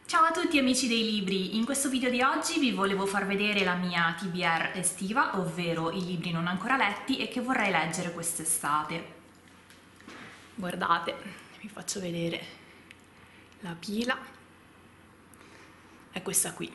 Ciao a tutti amici dei libri, in questo video di oggi vi volevo far vedere la mia TBR estiva, ovvero i libri non ancora letti e che vorrei leggere quest'estate. Guardate, vi faccio vedere la pila, è questa qui.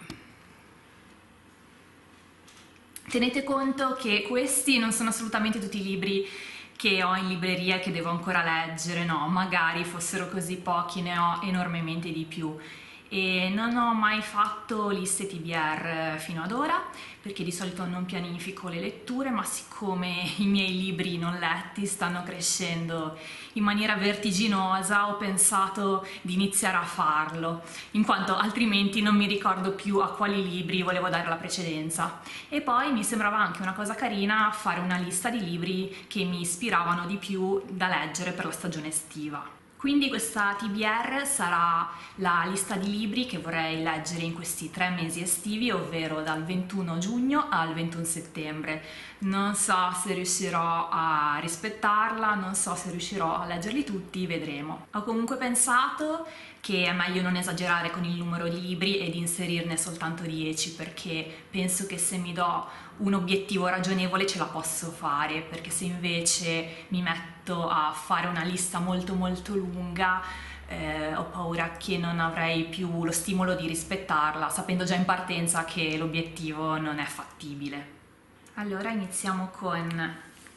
Tenete conto che questi non sono assolutamente tutti i libri che ho in libreria e che devo ancora leggere, no, magari fossero così pochi ne ho enormemente di più. E non ho mai fatto liste TBR fino ad ora perché di solito non pianifico le letture, ma siccome i miei libri non letti stanno crescendo in maniera vertiginosa ho pensato di iniziare a farlo, in quanto altrimenti non mi ricordo più a quali libri volevo dare la precedenza. E poi mi sembrava anche una cosa carina fare una lista di libri che mi ispiravano di più da leggere per la stagione estiva. Quindi questa TBR sarà la lista di libri che vorrei leggere in questi 3 mesi estivi, ovvero dal 21 giugno al 21 settembre. Non so se riuscirò a rispettarla, non so se riuscirò a leggerli tutti, vedremo. Ho comunque pensato che è meglio non esagerare con il numero di libri ed inserirne soltanto 10, perché penso che se mi do un obiettivo ragionevole ce la posso fare, perché se invece mi metto a fare una lista molto lunga ho paura che non avrei più lo stimolo di rispettarla, sapendo già in partenza che l'obiettivo non è fattibile. Allora iniziamo con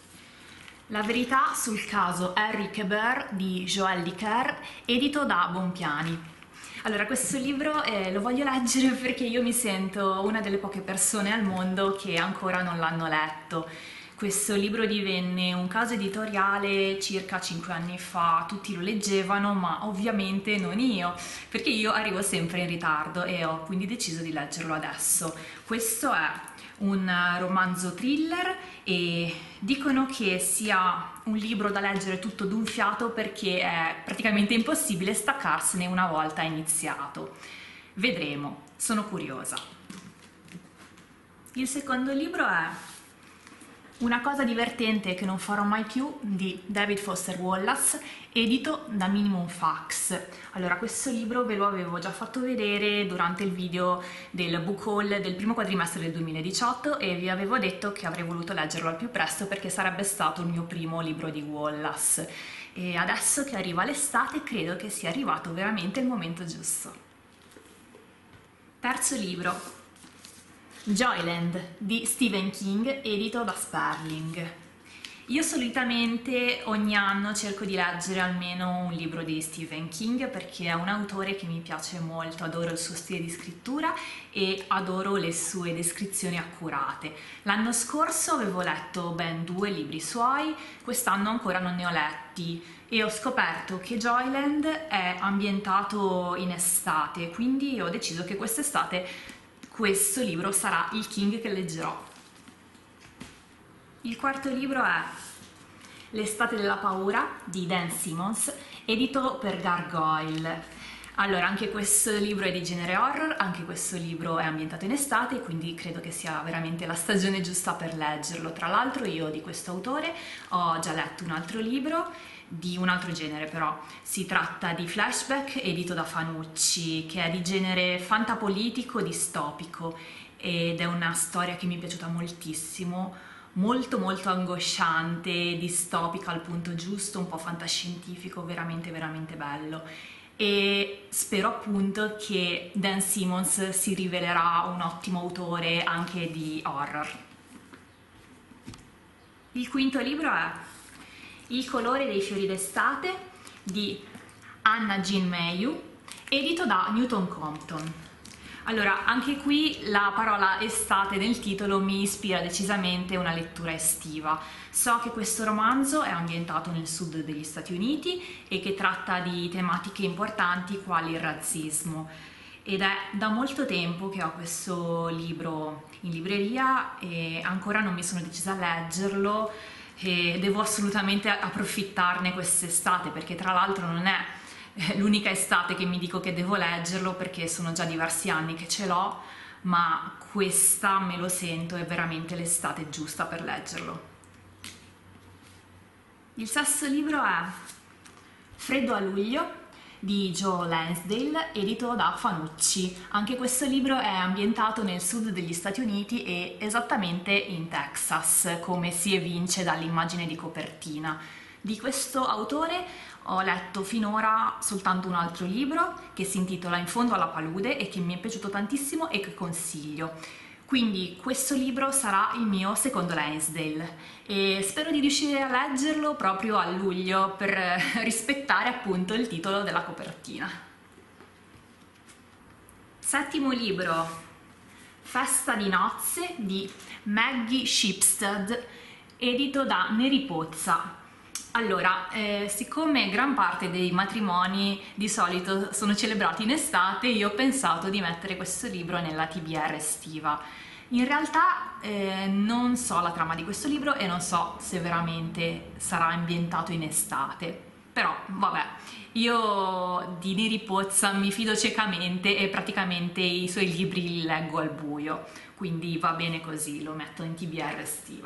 La verità sul caso Henri Quebert di Joël Dicker, edito da Bonpiani. Allora, questo libro lo voglio leggere perché io mi sento una delle poche persone al mondo che ancora non l'hanno letto. Questo libro divenne un caso editoriale circa 5 anni fa, tutti lo leggevano, ma ovviamente non io, perché io arrivo sempre in ritardo e ho quindi deciso di leggerlo adesso. Questo è un romanzo thriller e dicono che sia un libro da leggere tutto d'un fiato perché è praticamente impossibile staccarsene una volta iniziato. Vedremo, sono curiosa. Il secondo libro è Una cosa divertente che non farò mai più di David Foster Wallace, edito da Minimum Fax. Allora, questo libro ve lo avevo già fatto vedere durante il video del book haul del primo quadrimestre del 2018 e vi avevo detto che avrei voluto leggerlo al più presto perché sarebbe stato il mio primo libro di Wallace. E adesso che arriva l'estate credo che sia arrivato veramente il momento giusto. Terzo libro. Joyland di Stephen King, edito da Sperling. Io solitamente ogni anno cerco di leggere almeno un libro di Stephen King perché è un autore che mi piace molto, adoro il suo stile di scrittura e adoro le sue descrizioni accurate. L'anno scorso avevo letto ben 2 libri suoi, quest'anno ancora non ne ho letti e ho scoperto che Joyland è ambientato in estate, quindi ho deciso che quest'estate questo libro sarà il King che leggerò. Il quarto libro è L'estate della paura di Dan Simmons, edito per Gargoyle. Allora, anche questo libro è di genere horror, anche questo libro è ambientato in estate, quindi credo che sia veramente la stagione giusta per leggerlo. Tra l'altro io di questo autore ho già letto un altro libro, di un altro genere però, si tratta di Flashback, edito da Fanucci, che è di genere fantapolitico distopico ed è una storia che mi è piaciuta moltissimo, molto angosciante, distopica al punto giusto, un po' fantascientifico, veramente bello. E spero appunto che Dan Simmons si rivelerà un ottimo autore anche di horror. Il quinto libro è Il colore dei fiori d'estate di Anna Jean Mayu, edito da Newton Compton. Allora, anche qui la parola estate nel titolo mi ispira decisamente una lettura estiva. So che questo romanzo è ambientato nel sud degli Stati Uniti e che tratta di tematiche importanti quali il razzismo. Ed è da molto tempo che ho questo libro in libreria e ancora non mi sono decisa a leggerlo e devo assolutamente approfittarne quest'estate perché tra l'altro non è l'unica estate che mi dico che devo leggerlo perché sono già diversi anni che ce l'ho, ma questa me lo sento, è veramente l'estate giusta per leggerlo. Il sesto libro è Freddo a luglio di Joe Lansdale, edito da Fanucci. Anche questo libro è ambientato nel sud degli Stati Uniti e esattamente in Texas, come si evince dall'immagine di copertina. Di questo autore ho letto finora soltanto un altro libro che si intitola In fondo alla palude e che mi è piaciuto tantissimo e che consiglio. Quindi questo libro sarà il mio secondo Lansdale e spero di riuscire a leggerlo proprio a luglio per rispettare appunto il titolo della copertina. Settimo libro, Festa di nozze di Maggie Shipstead, edito da Neri Pozza. Allora, siccome gran parte dei matrimoni di solito sono celebrati in estate, io ho pensato di mettere questo libro nella TBR estiva. In realtà non so la trama di questo libro e non so se veramente sarà ambientato in estate, però vabbè, io di Neri Pozza mi fido ciecamente e praticamente i suoi libri li leggo al buio, quindi va bene così, lo metto in TBR estiva.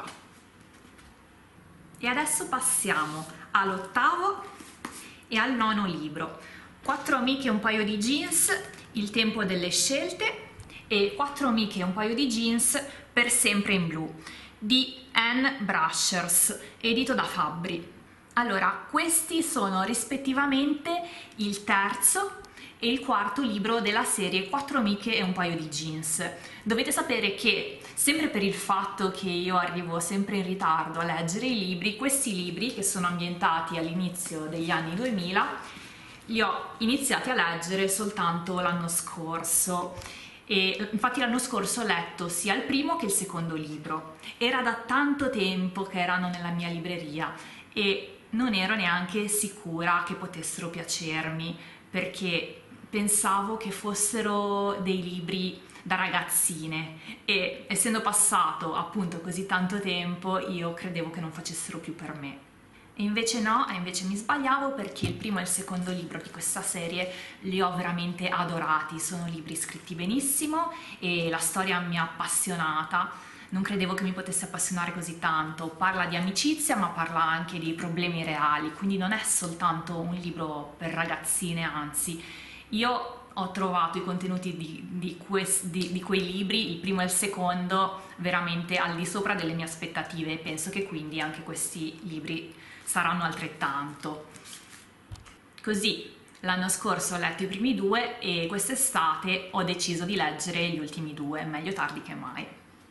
E adesso passiamo all'ottavo e al nono libro, Quattro amiche e un paio di jeans, Il tempo delle scelte, e Quattro amiche e un paio di jeans, Per sempre in blu, di Anne Brashers, edito da Fabbri. Allora, questi sono rispettivamente il terzo e il quarto libro della serie Quattro amiche e un paio di jeans. Dovete sapere che, sempre per il fatto che io arrivo sempre in ritardo a leggere i libri, questi libri, che sono ambientati all'inizio degli anni 2000, li ho iniziati a leggere soltanto l'anno scorso. E infatti l'anno scorso ho letto sia il primo che il secondo libro. Era da tanto tempo che erano nella mia libreria e non ero neanche sicura che potessero piacermi, perché pensavo che fossero dei libri da ragazzine e essendo passato appunto così tanto tempo io credevo che non facessero più per me. E invece no, invece mi sbagliavo, perché il primo e il secondo libro di questa serie li ho veramente adorati, sono libri scritti benissimo e la storia mi ha appassionata, non credevo che mi potesse appassionare così tanto, parla di amicizia ma parla anche di problemi reali, quindi non è soltanto un libro per ragazzine, anzi, io ho trovato i contenuti di quei libri, il primo e il secondo, veramente al di sopra delle mie aspettative e penso che quindi anche questi libri saranno altrettanto. Così l'anno scorso ho letto i primi due e quest'estate ho deciso di leggere gli ultimi due, meglio tardi che mai.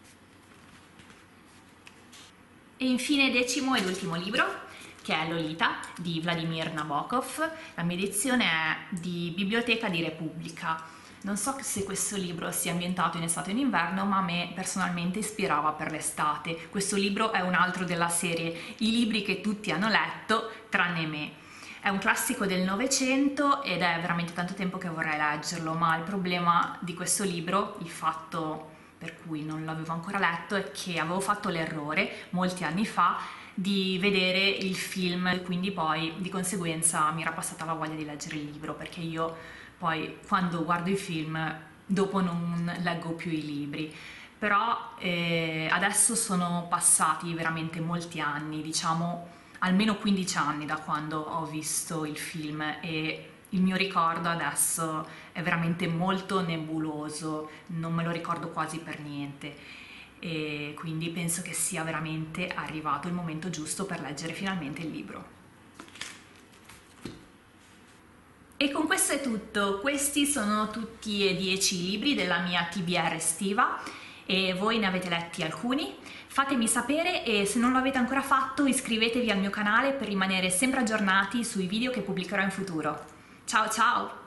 E infine decimo ed ultimo libro, che è Lolita di Vladimir Nabokov. La mia edizione è di Biblioteca di Repubblica. Non so se questo libro sia ambientato in estate o in inverno, ma a me personalmente ispirava per l'estate. Questo libro è un altro della serie I libri che tutti hanno letto, tranne me. È un classico del Novecento ed è veramente tanto tempo che vorrei leggerlo, ma il problema di questo libro, il fatto per cui non l'avevo ancora letto, è che avevo fatto l'errore molti anni fa di vedere il film, quindi poi di conseguenza mi era passata la voglia di leggere il libro, perché io poi quando guardo i film dopo non leggo più i libri. Però adesso sono passati veramente molti anni, diciamo almeno 15 anni da quando ho visto il film e il mio ricordo adesso è veramente molto nebuloso, non me lo ricordo quasi per niente e quindi penso che sia veramente arrivato il momento giusto per leggere finalmente il libro. E con questo è tutto, questi sono tutti e 10 i libri della mia TBR estiva e voi ne avete letti alcuni? Fatemi sapere e se non lo avete ancora fatto iscrivetevi al mio canale per rimanere sempre aggiornati sui video che pubblicherò in futuro. Ciao ciao!